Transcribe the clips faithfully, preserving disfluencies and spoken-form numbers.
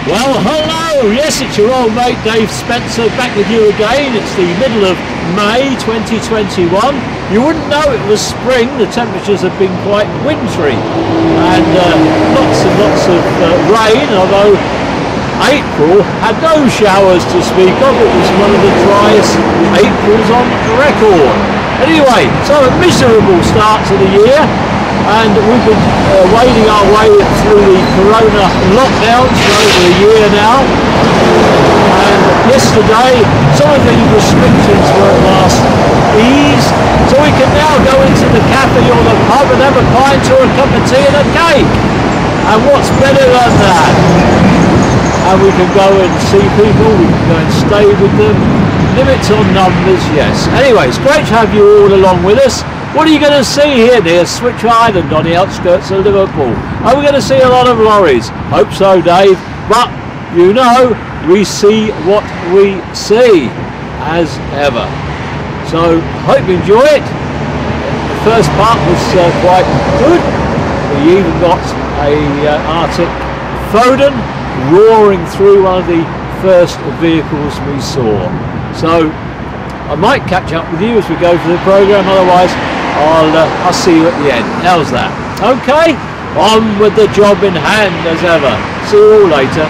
Well, hello! Yes, it's your old mate Dave Spencer back with you again. It's the middle of May twenty twenty-one. You wouldn't know it was spring. The temperatures have been quite wintry and uh, lots and lots of uh, rain, although April had no showers to speak of. It was one of the driest Aprils on record. Anyway, so a miserable start to the year. And we've been uh, wading our way through the corona lockdowns for over a year now. And yesterday, some of the restrictions were at last eased, so we can now go into the cafe or the pub and have a pint or a cup of tea and a cake. And what's better than that? And we can go and see people, we can go and stay with them. Limits on numbers, yes. Anyway, it's great to have you all along with us. What are you going to see here near Switch Island on the outskirts of Liverpool? Are we going to see a lot of lorries? Hope so, Dave. But, you know, we see what we see, as ever. So, hope you enjoy it. The first part was uh, quite good. We even got a uh, Arctic Foden roaring through one of the first vehicles we saw. So, I might catch up with you as we go through the programme, otherwise I'll, uh, I'll see you at the end. How's that? Okay? On with the job in hand as ever. See you all later.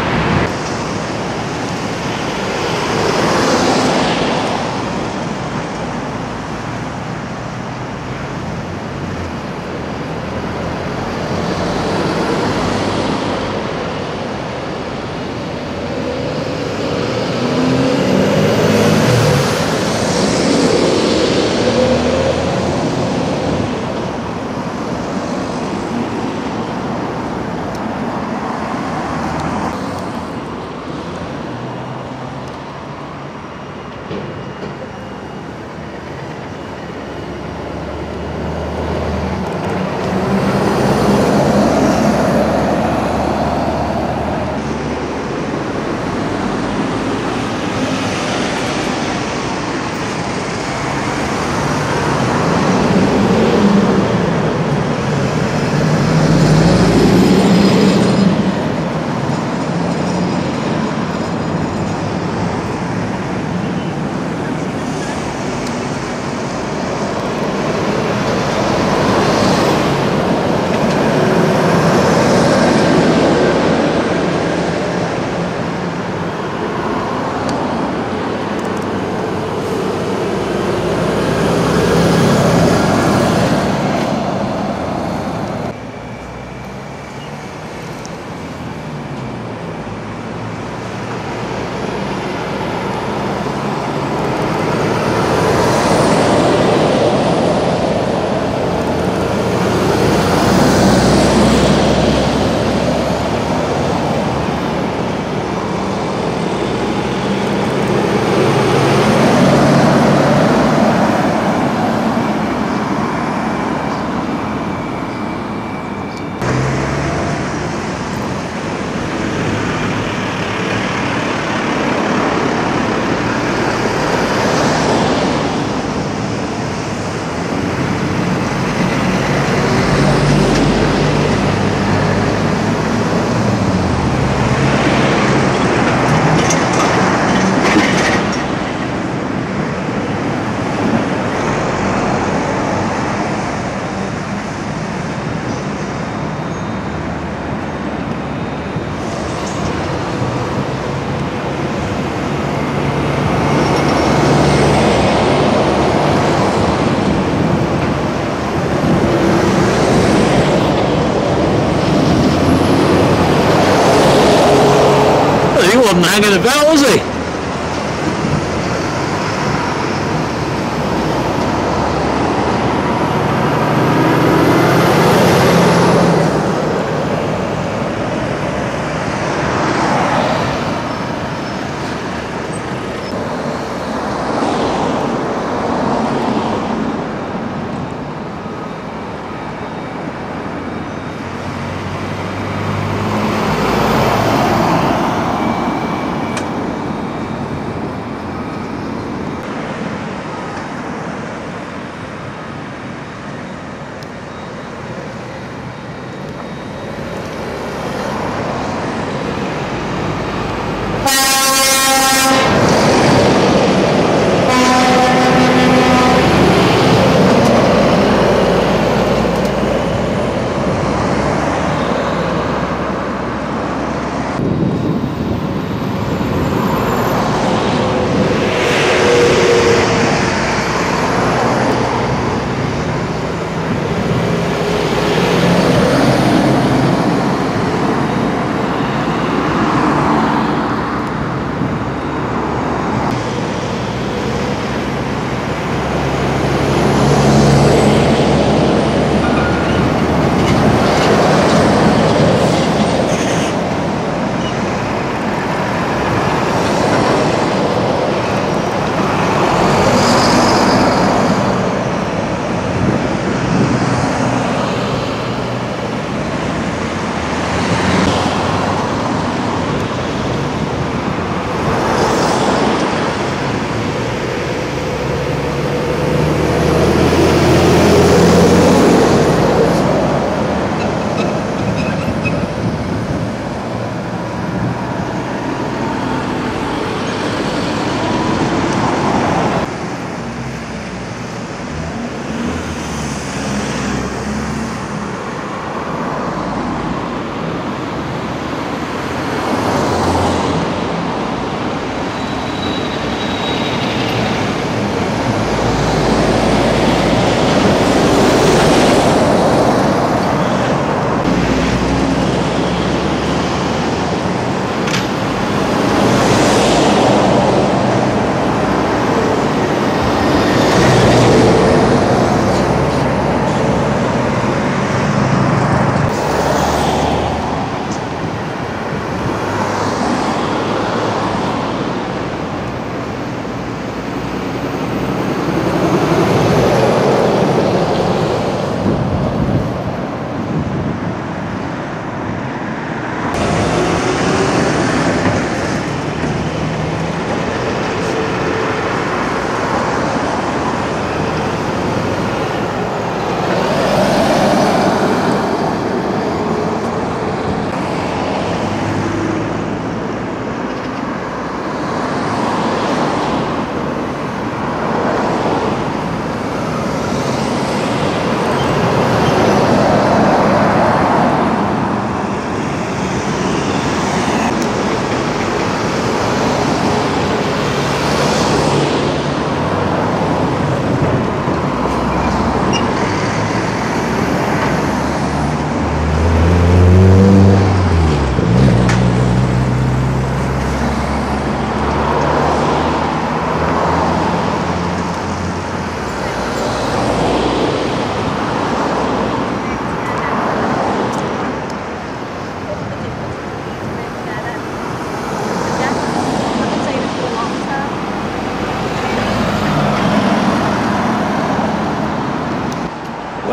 Hanging about, was he?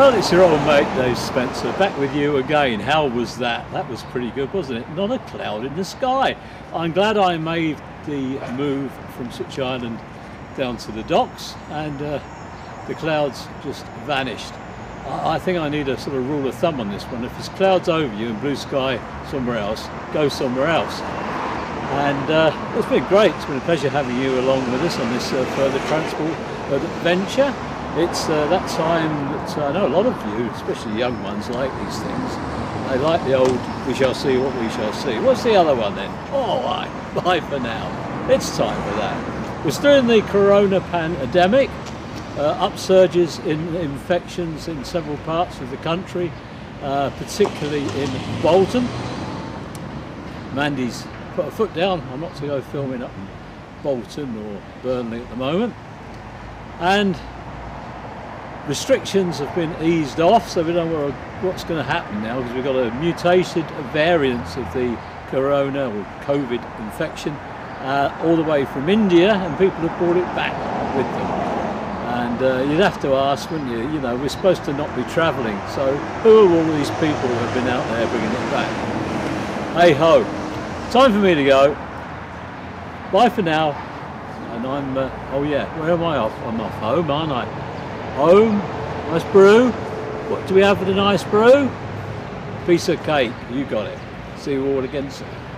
Well, it's your old mate Dave Spencer, back with you again. How was that? That was pretty good, wasn't it? Not a cloud in the sky. I'm glad I made the move from Switch Island down to the docks, and uh, the clouds just vanished. I, I think I need a sort of rule of thumb on this one. If there's clouds over you and blue sky somewhere else, go somewhere else. And uh, it's been great. It's been a pleasure having you along with us on this uh, further transport adventure. It's uh, that time that uh, I know a lot of you, especially young ones, like these things. They like the old "we shall see what we shall see." What's the other one then? Oh, aye, bye for now. It's time for that. We're still in the corona pandemic, uh, upsurges in infections in several parts of the country, uh, particularly in Bolton. Mandy's put a foot down. I'm not to go filming up in Bolton or Burnley at the moment. And restrictions have been eased off, so we don't know what's going to happen now, because we've got a mutated variant of the corona or COVID infection uh, all the way from India, and people have brought it back with them. And uh, you'd have to ask, wouldn't you? You know, we're supposed to not be travelling, so who are all these people who have been out there bringing it back? Hey ho! Time for me to go. Bye for now. And I'm, uh, oh yeah, where am I off? I'm off home, aren't I? Home, nice brew. What do we have for the nice brew? Piece of cake, you got it. See you all again soon.